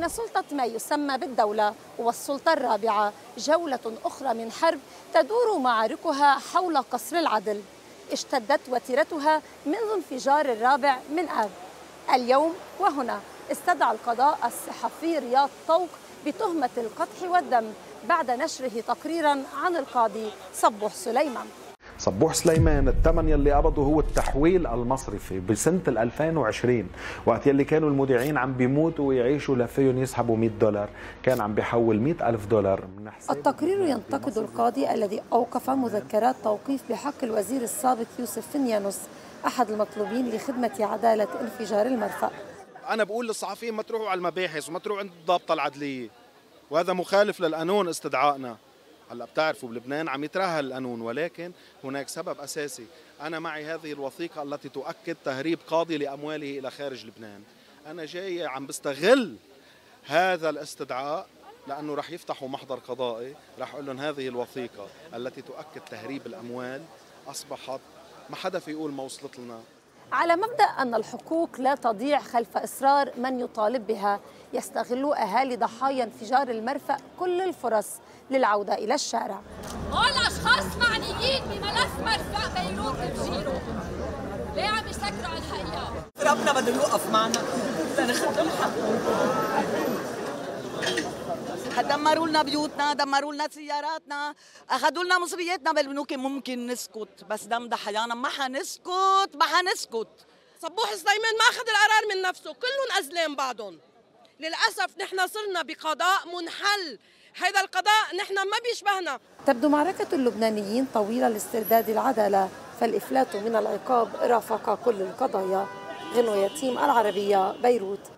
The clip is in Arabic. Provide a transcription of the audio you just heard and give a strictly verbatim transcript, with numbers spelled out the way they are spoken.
بين سلطة ما يسمى بالدولة والسلطة الرابعة جولة أخرى من حرب تدور معاركها حول قصر العدل، اشتدت وتيرتها منذ انفجار الرابع من آب. اليوم وهنا استدعى القضاء الصحفي رياض طوق بتهمة القدح والدم بعد نشره تقريرا عن القاضي صبوح سليمان. صبوح سليمان الثمن يلي قبضه هو التحويل المصرفي بسنة ألفين وعشرين، وقت يلي كانوا المودعين عم بيموتوا ويعيشوا لفيهم يسحبوا مئة دولار، كان عم بيحول مئة ألف دولار من حساب. التقرير ينتقد القاضي الذي أوقف مذكرات توقيف بحق الوزير السابق يوسف فنيانوس أحد المطلوبين لخدمة عدالة انفجار المرفأ. أنا بقول للصحفيين ما تروحوا على المباحث وما تروحوا عند الضابطة العدلية، وهذا مخالف للقانون استدعائنا. هلا بتعرفوا بلبنان عم يترهل القانون، ولكن هناك سبب اساسي. انا معي هذه الوثيقه التي تؤكد تهريب قاضي لامواله الى خارج لبنان. انا جاي عم بستغل هذا الاستدعاء لانه رح يفتحوا محضر قضائي، رح اقول لهم هذه الوثيقه التي تؤكد تهريب الاموال اصبحت ما حدا في يقول ما وصلت لنا. على مبدأ أن الحقوق لا تضيع خلف إصرار من يطالب بها، يستغل أهالي ضحايا انفجار المرفأ كل الفرص للعودة إلى الشارع. هول أشخاص معنيين بملف مرفأ بيروت بتجيروا، ليه عم يسكروا على الحقيقة؟ ربنا بده يوقف معنا لناخذ الحق. دمروا لنا بيوتنا، دمروا لنا سياراتنا، اخذوا لنا مصرياتنا بالبنوك. ممكن نسكت بس دم ضحايانا ما حنسكت، ما حنسكت. صبوح سليمان ما اخذ القرار من نفسه، كلهم أزلام بعضهم. للأسف نحن صرنا بقضاء منحل، هذا القضاء نحن ما بيشبهنا. تبدو معركة اللبنانيين طويلة لاسترداد العدالة، فالإفلات من العقاب رافق كل القضايا. غنوة يتيم، العربية، بيروت.